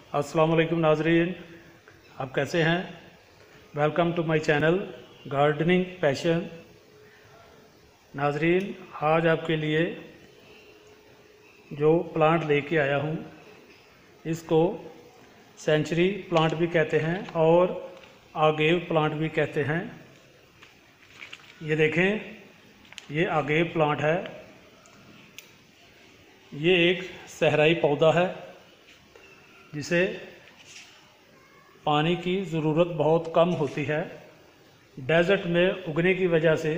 अस्सलाम वालेकुम नाजरीन, आप कैसे हैं। Welcome to my channel gardening passion. नाजरीन, आज आपके लिए जो प्लांट लेके आया हूँ इसको सेंचुरी प्लांट भी कहते हैं और आगेव प्लांट भी कहते हैं। ये देखें, ये आगेव प्लांट है। ये एक सहराई पौधा है जिसे पानी की ज़रूरत बहुत कम होती है। डेजर्ट में उगने की वजह से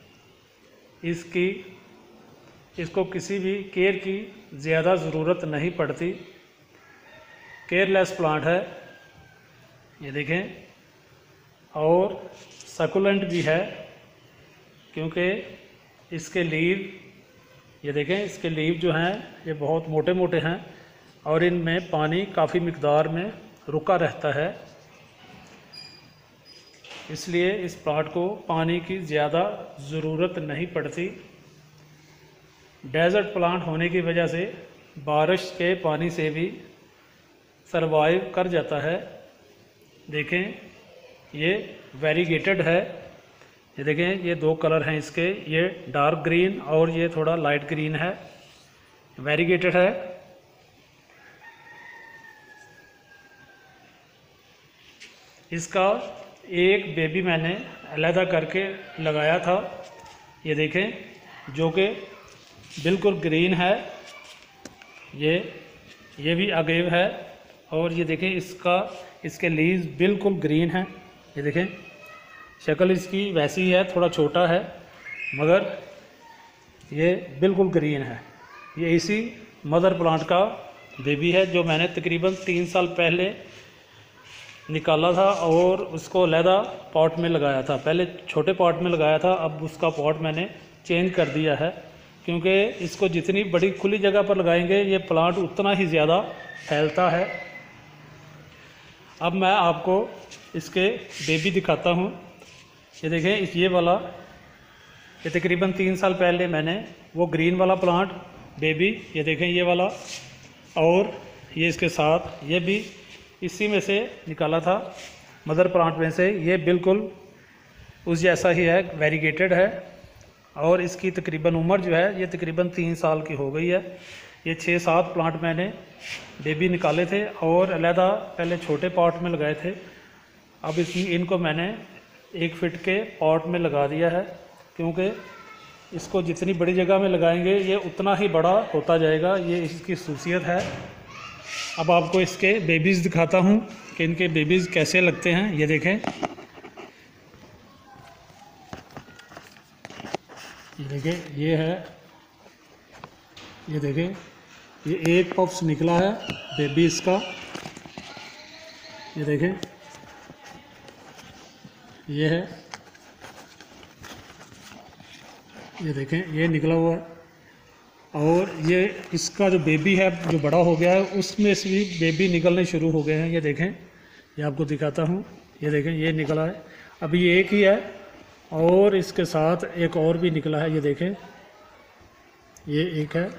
इसको किसी भी केयर की ज़्यादा ज़रूरत नहीं पड़ती। केयरलेस प्लांट है, ये देखें। और सकुलेंट भी है क्योंकि इसके लीव, ये देखें, इसके लीव जो हैं ये बहुत मोटे मोटे हैं और इनमें पानी काफ़ी मिकदार में रुका रहता है, इसलिए इस प्लांट को पानी की ज़्यादा ज़रूरत नहीं पड़ती। डेजर्ट प्लांट होने की वजह से बारिश के पानी से भी सरवाइव कर जाता है। देखें, ये वेरीगेटेड है। ये देखें, ये दो कलर हैं इसके, ये डार्क ग्रीन और ये थोड़ा लाइट ग्रीन है। वेरीगेटेड है। इसका एक बेबी मैंने अलहदा करके लगाया था, ये देखें, जो कि बिल्कुल ग्रीन है। ये भी अगेव है और ये देखें, इसके लीव्स बिल्कुल ग्रीन हैं। ये देखें, शक्ल इसकी वैसी है, थोड़ा छोटा है मगर ये बिल्कुल ग्रीन है। ये इसी मदर प्लांट का बेबी है जो मैंने तकरीबन 3 साल पहले निकाला था और उसको अलहदा पॉट में लगाया था। पहले छोटे पॉट में लगाया था, अब उसका पॉट मैंने चेंज कर दिया है क्योंकि इसको जितनी बड़ी खुली जगह पर लगाएंगे ये प्लांट उतना ही ज़्यादा फैलता है। अब मैं आपको इसके बेबी दिखाता हूँ। ये देखें, ये वाला, ये तकरीबन 3 साल पहले मैंने वो ग्रीन वाला प्लांट बेबी, ये देखें, ये वाला, और ये इसके साथ ये भी इसी में से निकाला था, मदर प्लांट में से। ये बिल्कुल उस जैसा ही है, वेरीगेटेड है और इसकी तकरीबन उम्र जो है ये तकरीबन 3 साल की हो गई है। ये 6-7 प्लांट मैंने बेबी निकाले थे और अलहदा पहले छोटे पॉट में लगाए थे। अब इनको मैंने 1 फीट के पॉट में लगा दिया है क्योंकि इसको जितनी बड़ी जगह में लगाएंगे ये उतना ही बड़ा होता जाएगा। ये इसकी खासियत है। अब आपको इसके बेबीज़ दिखाता हूँ कि इनके बेबीज़ कैसे लगते हैं। ये देखें, ये देखें, ये है, ये देखें, ये एक पफ्स निकला है बेबी इसका। ये देखें, ये है, ये देखें, ये निकला हुआ है। और ये इसका जो बेबी है जो बड़ा हो गया है उसमें से भी बेबी निकलने शुरू हो गए हैं। ये देखें, ये आपको दिखाता हूँ। ये देखें, ये निकला है, अभी ये एक ही है और इसके साथ एक और भी निकला है। ये देखें, ये एक है।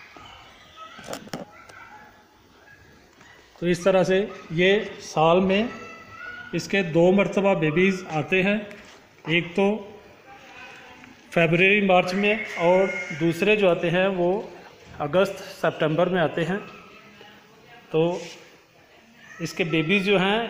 तो इस तरह से ये साल में इसके 2 मरतबा बेबीज़ आते हैं, एक तो फरवरी मार्च में और दूसरे जो आते हैं वो अगस्त सितंबर में आते हैं। तो इसके बेबीज़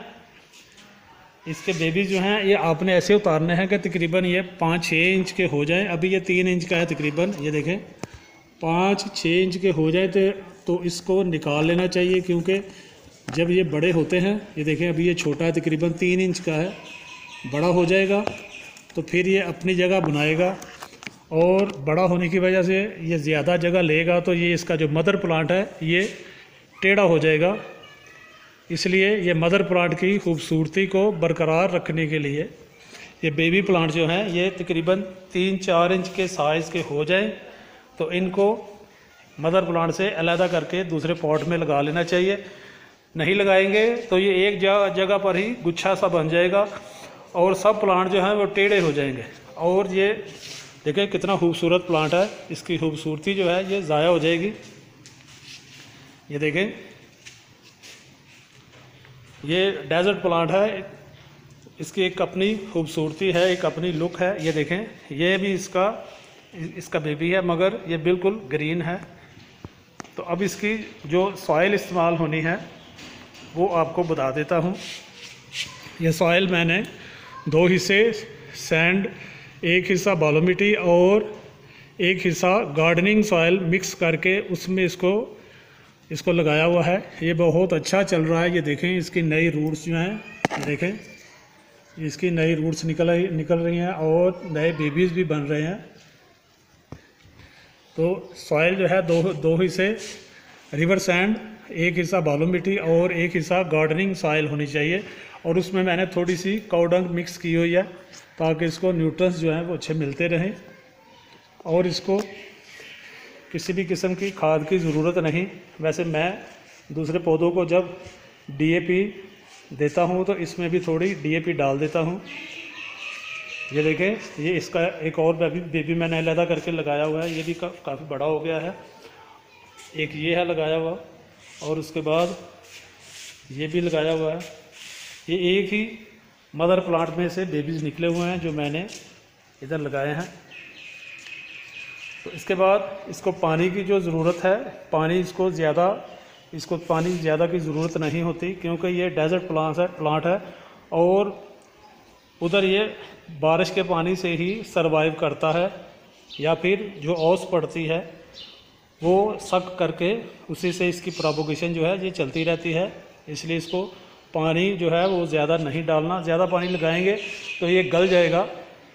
जो हैं ये आपने ऐसे उतारने हैं कि तकरीबन ये 5-6 इंच के हो जाएं। अभी ये 3 इंच का है तकरीबन। ये देखें, 5-6 इंच के हो जाए तो इसको निकाल लेना चाहिए क्योंकि जब ये बड़े होते हैं, ये देखें, अभी ये छोटा है, तकरीबन 3 इंच का है। बड़ा हो जाएगा तो फिर ये अपनी जगह बनाएगा और बड़ा होने की वजह से ये ज़्यादा जगह लेगा तो ये इसका जो मदर प्लांट है ये टेढ़ा हो जाएगा। इसलिए ये मदर प्लांट की खूबसूरती को बरकरार रखने के लिए ये बेबी प्लांट जो हैं ये तकरीबन 3-4 इंच के साइज़ के हो जाएं तो इनको मदर प्लांट से अलहदा करके दूसरे पॉट में लगा लेना चाहिए। नहीं लगाएंगे तो ये एक जगह पर ही गुच्छा सा बन जाएगा और सब प्लांट जो हैं वो टेढ़े हो जाएंगे। और ये देखें कितना खूबसूरत प्लांट है, इसकी खूबसूरती जो है ये ज़ाया हो जाएगी। ये देखें, ये डेजर्ट प्लांट है, इसकी एक अपनी खूबसूरती है, एक अपनी लुक है। ये देखें, ये भी इसका बेबी है, मगर ये बिल्कुल ग्रीन है। तो अब इसकी जो सॉइल इस्तेमाल होनी है वो आपको बता देता हूँ। ये सॉइल मैंने 2 हिस्से सैंड, 1 हिस्सा बालू मिट्टी और 1 हिस्सा गार्डनिंग सॉइल मिक्स करके उसमें इसको लगाया हुआ है। ये बहुत अच्छा चल रहा है। ये देखें, इसकी नई रूट्स जो हैं, ये देखें, इसकी नई रूट्स निकल रही हैं और नए बेबीज़ भी बन रहे हैं। तो सॉइल जो है दो हिस्से रिवर सैंड, 1 हिस्सा बालू मिट्टी और 1 हिस्सा गार्डनिंग सॉइल होनी चाहिए। और उसमें मैंने थोड़ी सी काऊ डंग मिक्स की हुई है ताकि इसको न्यूट्रिएंट्स जो हैं वो अच्छे मिलते रहें। और इसको किसी भी किस्म की खाद की ज़रूरत नहीं। वैसे मैं दूसरे पौधों को जब DAP देता हूँ तो इसमें भी थोड़ी DAP डाल देता हूँ। ये देखें, ये इसका एक और बेबी मैंने अलहदा करके लगाया हुआ है। ये भी काफ़ी बड़ा हो गया है। एक ये है लगाया हुआ और उसके बाद ये भी लगाया हुआ है। ये एक ही मदर प्लांट में से बेबीज़ निकले हुए हैं जो मैंने इधर लगाए हैं। तो इसके बाद इसको पानी की जो ज़रूरत है, इसको पानी ज़्यादा की ज़रूरत नहीं होती क्योंकि ये डेजर्ट प्लांट है और उधर ये बारिश के पानी से ही सरवाइव करता है, या फिर जो ओस पड़ती है वो सक करके उसी से इसकी प्रोपगेशन जो है ये चलती रहती है। इसलिए इसको पानी जो है वो ज़्यादा नहीं डालना। ज़्यादा पानी लगाएंगे तो ये गल जाएगा।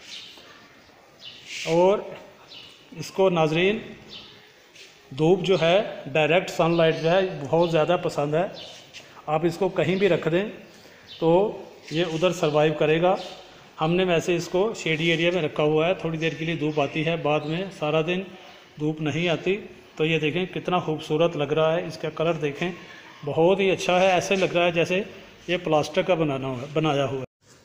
और इसको नाजरीन धूप जो है, डायरेक्ट सनलाइट जो है बहुत ज़्यादा पसंद है। आप इसको कहीं भी रख दें तो ये उधर सरवाइव करेगा। हमने वैसे इसको शेडी एरिया में रखा हुआ है, थोड़ी देर के लिए धूप आती है, बाद में सारा दिन धूप नहीं आती। तो ये देखें कितना खूबसूरत लग रहा है। इसका कलर देखें, बहुत ही अच्छा है। ऐसे लग रहा है जैसे ये प्लास्टिक का बनाया हुआ है।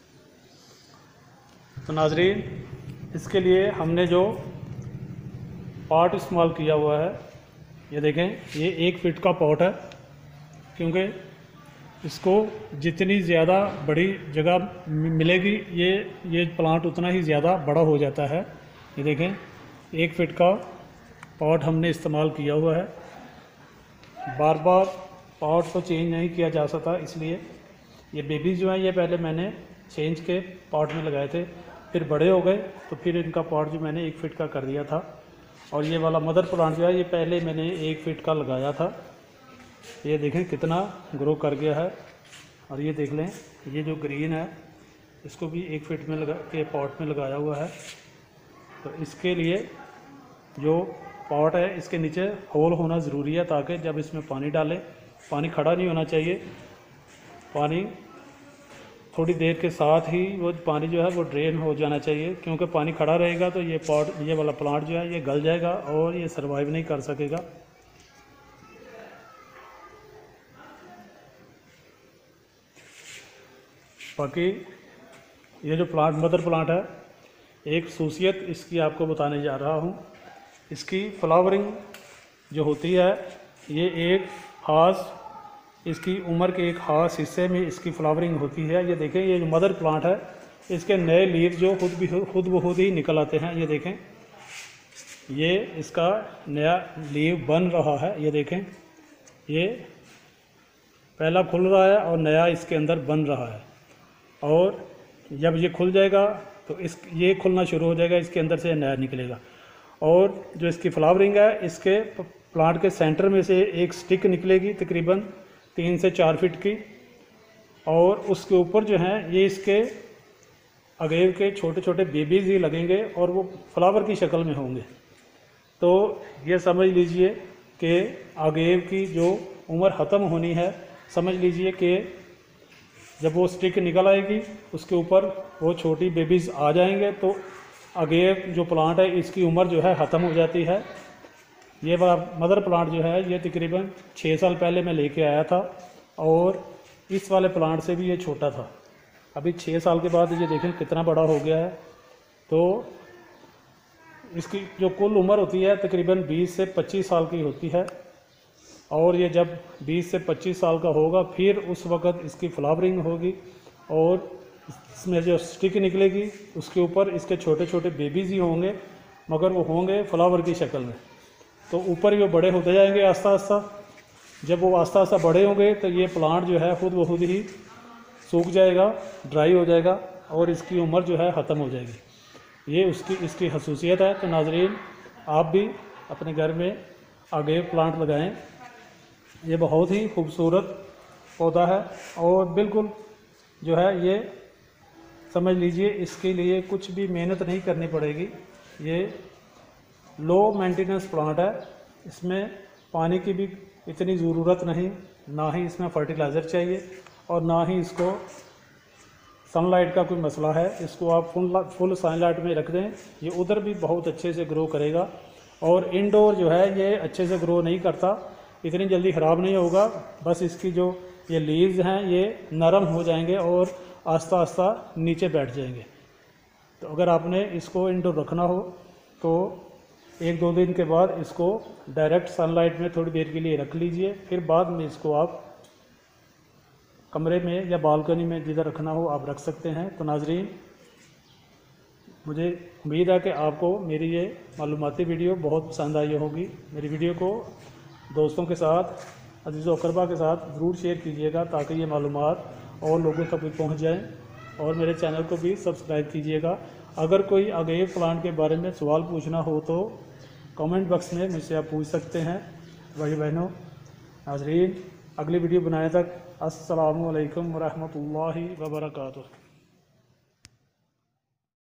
तो नाजरीन, इसके लिए हमने जो पॉट इस्तेमाल किया हुआ है, ये देखें, ये 1 फीट का पॉट है क्योंकि इसको जितनी ज़्यादा बड़ी जगह मिलेगी ये प्लांट उतना ही ज़्यादा बड़ा हो जाता है। ये देखें, 1 फीट का पॉट हमने इस्तेमाल किया हुआ है। बार बार पॉट को चेंज नहीं किया जा सकता, इसलिए ये बेबीज़ जो हैं ये पहले मैंने चेंज के पॉट में लगाए थे, फिर बड़े हो गए तो फिर इनका पॉट जो मैंने 1 फीट का कर दिया था। और ये वाला मदर प्लांट जो है ये पहले मैंने 1 फीट का लगाया था। ये देखें कितना ग्रो कर गया है। और ये देख लें, ये जो ग्रीन है इसको भी 1 फीट में पॉट में लगाया हुआ है। तो इसके लिए जो पॉट है इसके नीचे होल होना ज़रूरी है ताकि जब इसमें पानी डालें, पानी खड़ा नहीं होना चाहिए। पानी थोड़ी देर के साथ ही वो पानी जो है वो ड्रेन हो जाना चाहिए, क्योंकि पानी खड़ा रहेगा तो ये वाला प्लांट जो है ये गल जाएगा और ये सरवाइव नहीं कर सकेगा। बाकी ये जो मदर प्लांट है, एक खासियत इसकी आपको बताने जा रहा हूँ। इसकी फ्लावरिंग जो होती है ये एक ख़ास, इसकी उम्र के एक ख़ास हिस्से में इसकी फ्लावरिंग होती है। ये देखें, ये जो मदर प्लांट है इसके नए लीव जो खुद ब खुद ही निकल आते हैं। ये देखें, ये इसका नया लीव बन रहा है। ये देखें, ये पहला खुल रहा है और नया इसके अंदर बन रहा है। और जब ये खुल जाएगा तो ये खुलना शुरू हो जाएगा, इसके अंदर से नया निकलेगा। और जो इसकी फ्लावरिंग है, इसके प्लांट के सेंटर में से एक स्टिक निकलेगी तकरीबन 3 से 4 फीट की, और उसके ऊपर जो है ये इसके अगेव के छोटे छोटे बेबीज़ ही लगेंगे और वो फ्लावर की शक्ल में होंगे। तो ये समझ लीजिए कि अगेव की जो उम्र ख़त्म होनी है, समझ लीजिए कि जब वो स्टिक निकल आएगी उसके ऊपर वो छोटी बेबीज़ आ जाएंगे तो अगेव जो प्लांट है इसकी उम्र जो है ख़त्म हो जाती है। ये वाला मदर प्लांट जो है ये तकरीबन 6 साल पहले मैं लेके आया था और इस वाले प्लांट से भी ये छोटा था। अभी 6 साल के बाद ये देखें कितना बड़ा हो गया है। तो इसकी जो कुल उम्र होती है तकरीबन 20 से 25 साल की होती है। और ये जब 20 से 25 साल का होगा फिर उस वक़्त इसकी फ्लावरिंग होगी और इसमें जो स्टिक निकलेगी उसके ऊपर इसके छोटे छोटे बेबीज़ ही होंगे, मगर वो होंगे फ्लावर की शक्ल में। तो ऊपर ये बड़े होते जाएंगे आस्ता आस्ता। जब वो आस्ता आस्ता बड़े होंगे तो ये प्लांट जो है खुद ब खुद ही सूख जाएगा, ड्राई हो जाएगा और इसकी उम्र जो है ख़त्म हो जाएगी। ये इसकी खसूसियत है। तो नाज़रीन, आप भी अपने घर में अगेव प्लांट लगाएं। ये बहुत ही खूबसूरत पौधा है और बिल्कुल जो है ये समझ लीजिए इसके लिए कुछ भी मेहनत नहीं करनी पड़ेगी। ये लो मेंटेनेंस प्लांट है, इसमें पानी की भी इतनी ज़रूरत नहीं, ना ही इसमें फर्टिलाइज़र चाहिए और ना ही इसको सनलाइट का कोई मसला है। इसको आप फुल सनलाइट में रख दें, ये उधर भी बहुत अच्छे से ग्रो करेगा। और इंडोर जो है ये अच्छे से ग्रो नहीं करता, इतनी जल्दी ख़राब नहीं होगा। बस इसकी जो ये लीव्स हैं ये नरम हो जाएंगे और आस्ता आस्ता नीचे बैठ जाएंगे। तो अगर आपने इसको इंडोर रखना हो तो 1-2 दिन के बाद इसको डायरेक्ट सनलाइट में थोड़ी देर के लिए रख लीजिए, फिर बाद में इसको आप कमरे में या बालकनी में जिधर रखना हो आप रख सकते हैं। तो नाज़रीन, मुझे उम्मीद है कि आपको मेरी ये मालूमाती वीडियो बहुत पसंद आई होगी। मेरी वीडियो को दोस्तों के साथ, अज़ीज़ व अक़रबा के साथ ज़रूर शेयर कीजिएगा ताकि ये मालूमात और लोगों तक भी पहुँच जाएँ। और मेरे चैनल को भी सब्सक्राइब कीजिएगा। अगर कोई अगेव प्लांट के बारे में सवाल पूछना हो तो कमेंट बॉक्स में मुझसे आप पूछ सकते हैं। भाई बहनों, नाज़रीन, अगली वीडियो बनाने तक अस्सलामु अलैकुम व रहमतुल्लाहि व बरकातुहू।